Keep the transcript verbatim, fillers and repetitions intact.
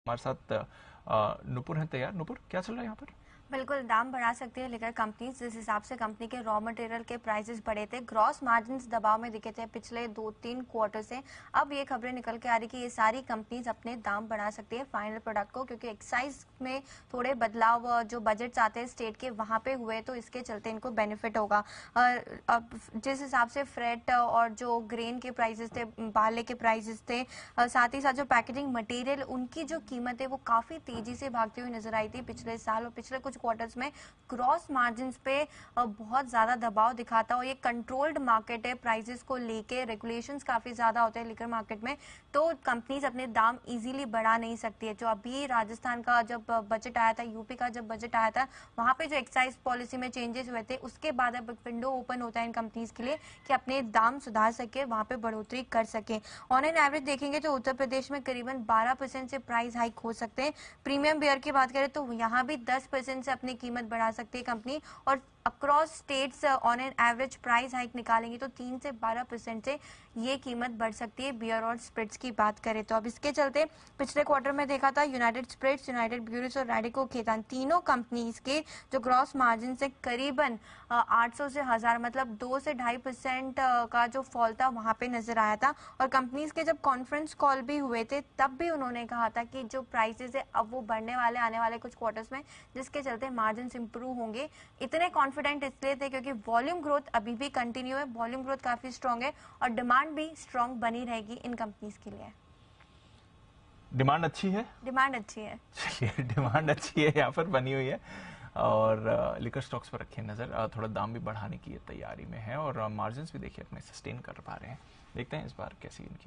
हमारे साथ अ, नुपुर हैं तैयार। नुपुर, क्या चल रहा है यहाँ पर? बिल्कुल दाम बढ़ा सकती है लेकर कंपनी जिस हिसाब से कंपनी के रॉ मटेरियल के प्राइसेस बढ़े थे, ग्रॉस मार्जिन्स दबाव में दिखे थे पिछले दो तीन क्वार्टर से। अब ये खबरें निकल के आ रही कि ये सारी कंपनीज अपने दाम बढ़ा सकती है फाइनल प्रोडक्ट को, क्योंकि एक्साइज में थोड़े बदलाव जो बजट्स आते हैं स्टेट के वहां पे हुए, तो इसके चलते इनको बेनिफिट होगा। अब जिस हिसाब से फ्रेट और जो ग्रेन के प्राइसेस थे, बाले के प्राइसेस थे, साथ ही साथ जो पैकेजिंग मटेरियल उनकी जो कीमत है वो काफी तेजी से भागती हुई नजर आई थी पिछले साल, और पिछले कुछ क्वार्टर्स में ग्रॉस मार्जिन पे बहुत ज्यादा दबाव दिखाता, और ये कंट्रोल्ड मार्केट है, प्राइसेस को लेके रेगुलेशंस काफी ज्यादा होते हैं लिकर मार्केट में, तो कंपनीज अपने दाम इजीली बढ़ा नहीं सकती है। जो अभी राजस्थान का जब बजट आया था, यूपी का जब बजट आया था, वहां पे जो एक्साइज पॉलिसी में चेंजेस हुए थे, उसके बाद अब विंडो ओपन होता है इन कंपनीज के लिए कि अपने दाम सुधार सके, वहां पे बढ़ोतरी कर सके। ऑन एन एवरेज देखेंगे तो उत्तर प्रदेश में करीबन बारह परसेंट से प्राइस हाइक हो सकते हैं। प्रीमियम बियर की बात करें तो यहाँ भी दस परसेंट से अपनी कीमत बढ़ा सकती है कंपनी, और across states on an average price hike निकालेंगे तो तीन से बारह परसेंट से ये कीमत बढ़ सकती है बियर और स्प्रिट्स की बात करें तो। अब इसके चलते पिछले क्वार्टर में देखा था यूनाइटेड स्प्रिट्स, यूनाइटेड ब्यूरिस और रैडिको खेतान, तीनों कंपनीज के जो ग्रॉस मार्जिन से करीबन आठ सौ से हजार, मतलब दो से ढाई परसेंट का जो फॉल था वहां पे नजर आया था। और कंपनीज के जब कॉन्फ्रेंस कॉल भी हुए थे तब भी उन्होंने कहा था कि जो प्राइसेस है अब वो बढ़ने वाले आने वाले कुछ क्वार्टर्स में, जिसके चलते मार्जिन इंप्रूव होंगे। इतने कॉन्फिडेंट इसलिए थे क्योंकि वॉल्यूम ग्रोथ अभी भी कंटिन्यू है, वॉल्यूम ग्रोथ काफी स्ट्रांग है और डिमांड भी स्ट्रांग बनी रहेगी इन कंपनीज के लिए। डिमांड अच्छी है, डिमांड अच्छी है। चलिए, डिमांड अच्छी है यहाँ पर बनी हुई है, और लिकर स्टॉक्स पर रखिए नजर। अ, थोड़ा दाम भी बढ़ाने की तैयारी में है, और मार्जिन भी देखिए अपने सस्टेन कर पा रहे हैं। देखते हैं इस बार कैसी इनकी